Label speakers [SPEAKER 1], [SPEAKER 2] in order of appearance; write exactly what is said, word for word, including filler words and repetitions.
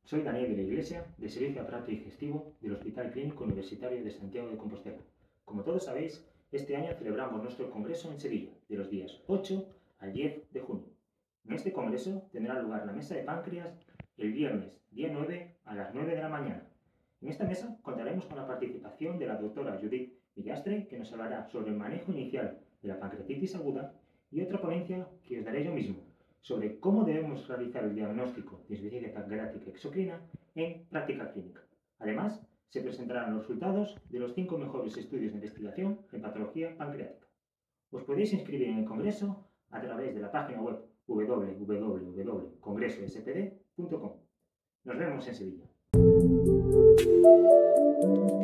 [SPEAKER 1] Soy Daniel de la Iglesia, del Servicio de Aparato Digestivo del Hospital Clínico Universitario de Santiago de Compostela. Como todos sabéis, este año celebramos nuestro congreso en Sevilla, de los días ocho al diez de junio. En este congreso tendrá lugar la mesa de páncreas el viernes día nueve a las nueve de la mañana. En esta mesa contaremos con la participación de la doctora Judith Villastre, que nos hablará sobre el manejo inicial de la pancreatitis aguda, y otra ponencia que os daré yo mismo, sobre cómo debemos realizar el diagnóstico de insuficiencia pancreática exocrina en práctica clínica. Además, se presentarán los resultados de los cinco mejores estudios de investigación en patología pancreática. Os podéis inscribir en el congreso a través de la página web w w w punto congreso s p d punto com. Nos vemos en Sevilla.